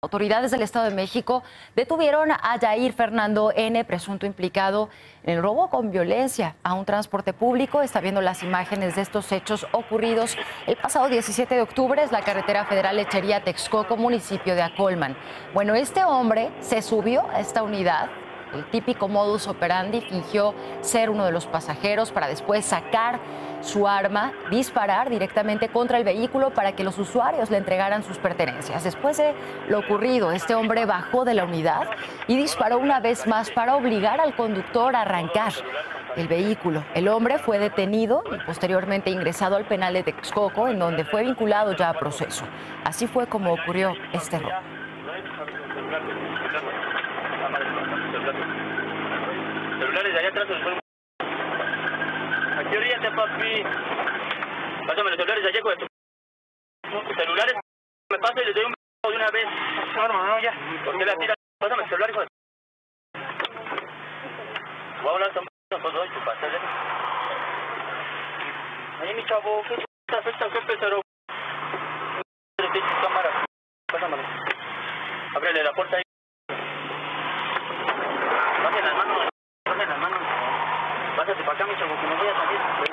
Autoridades del Estado de México detuvieron a Yair Fernando N., presunto implicado en el robo con violencia a un transporte público. Está viendo las imágenes de estos hechos ocurridos el pasado 17 de octubre. Es la carretera federal Lechería-Texcoco, municipio de Acolman. Bueno, este hombre se subió a esta unidad. El típico modus operandi, fingió ser uno de los pasajeros para después sacar su arma, disparar directamente contra el vehículo para que los usuarios le entregaran sus pertenencias. Después de lo ocurrido, este hombre bajó de la unidad y disparó una vez más para obligar al conductor a arrancar el vehículo. El hombre fue detenido y posteriormente ingresado al penal de Texcoco, en donde fue vinculado ya a proceso. Así fue como ocurrió este robo. Celulares de allá atrás. Aquí oríate, papi. Pásame los celulares de allá, con tus celulares. Me paso y les doy un beso de una vez. No, ya. ¿Por qué la tiras? Pásame el celular, hijo de... Voy a hablar con hoy, tu pastel. Ahí, mi chavo, ¿qué afecta? ¿Qué pesaro? Cámara. Pásamelo. Ábrele la puerta ahí. Bajen las manos. Pásate para acá, mi chavo, que no voy a salir.